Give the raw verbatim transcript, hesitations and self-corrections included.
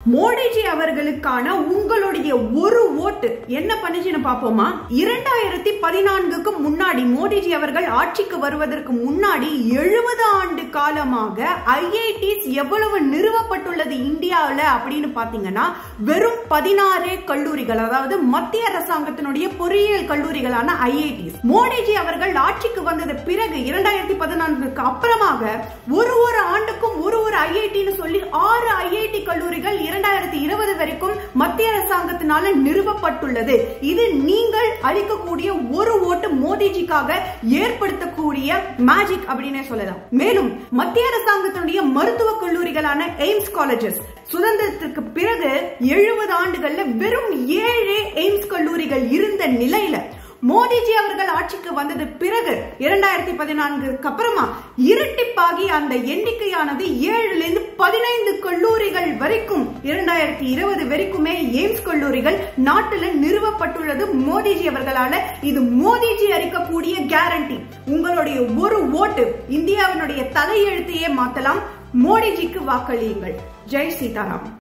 மோடிஜி அவர்களுக்கான உங்களுடைய ஒரு ஓட்டு என்ன பண்ணுச்சுன்னு பாப்போமா? இரண்டாயிரத்தி பதினான்குக்கு முன்னாடி மோடிஜி அவர்கள் ஆட்சிக்கு வருவதற்கு முன்னாடி எழுபது ஆண்டு காலமாக ஐஐடிஸ் எவ்வளவு நிறுவப்பட்டுள்ளது இந்தியாவில் அப்படின்னு பாத்தீங்கன்னா வெறும் பதினாறு கல்லூரிகள், அதாவது மத்திய அரசாங்கத்தினுடைய பொறியியல் கல்லூரிகளான ஐஐடிஸ். மோடிஜி அவர்கள் ஆட்சிக்கு வந்தது பிறகு இரண்டாயிரத்தி பதினான்குக்கு அப்புறமாக ஒரு ஒரு ஆண்டுக்கும் ஒரு ஒரு ஐஐடின்னு சொல்லி ஆறு ஐஐடி கல்லூரிகள் இரண்டாயிரத்தி இருபது வரைக்கும் மத்திய அரசாங்கத்தினால நிறுவப்பட்டுள்ளது. இது நீங்கள் அளிக்கக்கூடிய ஒரு ஓட்டு மோடிஜிக்காக ஏற்படுத்தக்கூடிய மேஜிக் அப்படின்னே சொல்லலாம். மேலும் மத்திய அரசாங்கத்தினுடைய மருத்துவ கல்லூரிகளான எய்ம்ஸ் காலேஜஸ் சுதந்திரத்திற்கு பிறகு எழுபது ஆண்டுகள்ல வெறும் ஏழு எய்ம்ஸ் கல்லூரிகள் இருந்த நிலையில மோடிஜி அவர்கள் ஆட்சிக்கு வந்தது பிறகு இரண்டாயிரத்தி பதினான்குக்கு அப்புறமா இரட்டிப்பாகி அந்த எண்ணிக்கையானது ஏழுல இருந்து பதினைந்து கல்லூரிகள் வரைக்கும் இரண்டாயிரத்தி இருபது வரைக்குமே எய்ம்ஸ் கல்லூரிகள் நாட்டில் நிறுவப்பட்டுள்ளது மோடிஜி அவர்களால. இது மோடிஜி அளிக்கக்கூடிய கேரண்டி. உங்களுடைய ஒரு ஓட்டு இந்தியாவினுடைய தலையெழுத்தையே மாத்தலாம். மோடிஜிக்கு வாக்களியுங்கள். ஜெய் சீதாராம்.